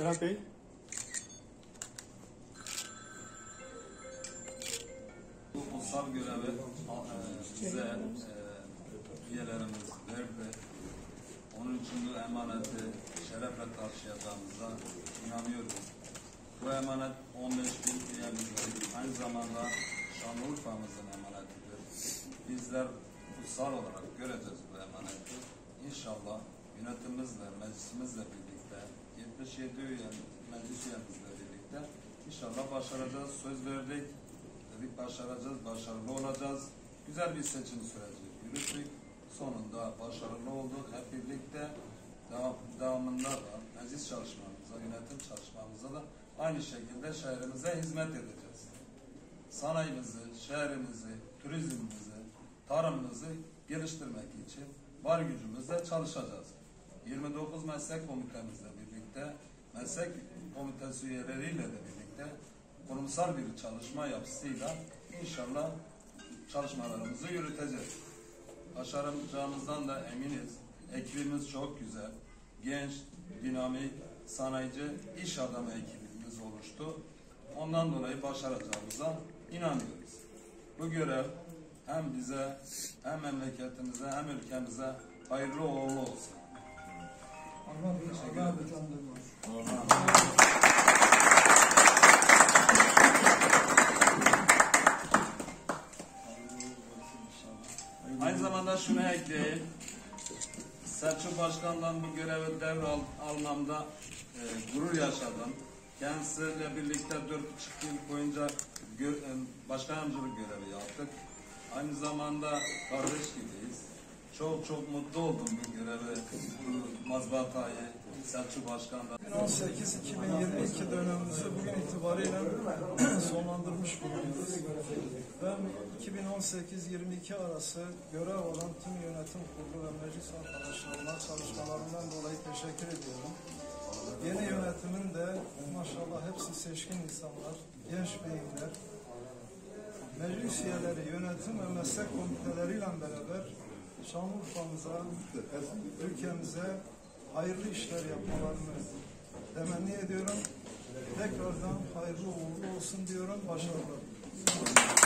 Serhat Bey. Bu kutsal görevi bize üyelerimiz verdi. Onun için bu emaneti şerefle taşıyacağımıza inanıyoruz. Bu emanet 15.000 üyemizin, aynı zamanda Şanlıurfa'mızın emanetidir. Bizler kutsal olarak göreceğiz bu emaneti. İnşallah yönetimimizle, meclisimizle birlikte, 77 meclis üyemizle birlikte inşallah başaracağız. Söz verdik. Dedik başaracağız, başarılı olacağız. Güzel bir seçim süreci yürüttük. Sonunda başarılı olduk. Hep birlikte devamında da meclis çalışmamıza, yönetim çalışmamıza da aynı şekilde şehrimize hizmet edeceğiz. Sanayimizi, şehrimizi, turizmimizi, tarımımızı geliştirmek için var gücümüzle çalışacağız. 29 meslek komitemizle birlikte, meslek komitesi üyeleriyle de birlikte kurumsal bir çalışma yapısıyla inşallah çalışmalarımızı yürüteceğiz. Başaracağımızdan da eminiz. Ekibimiz çok güzel, genç, dinamik, sanayici, iş adamı ekibimiz oluştu. Ondan dolayı başaracağımıza inanıyoruz. Bu görev hem bize, hem memleketimize, hem ülkemize hayırlı uğurlu olsun. Aynı zamanda şunu ekleyeyim. Selçuk Başkan'dan bu görevi almamda gurur yaşadım. Kendisiyle birlikte 4,5 yıl boyunca başkan yardımcılık görevi yaptık. Aynı zamanda kardeş gibiyiz. Çok mutlu oldum bu görevi, bu mazbatayı Selçuk Başkan'dan. 2018-2022 dönemimizi bugün itibariyle sonlandırmış bulunuyoruz. Ben 2018-22 arası görev alan tüm yönetim kurulu ve meclis arkadaşlarıma çalışmalarından dolayı teşekkür ediyorum. Yeni yönetimin de maşallah hepsi seçkin insanlar, genç beyinler, meclis üyeleri, yönetim ve meslek komiteleriyle beraber Şanlıurfa'mıza, ülkemize hayırlı işler yapmalarını temenni ediyorum. Tekrardan hayırlı uğurlu olsun diyorum. Başarılar.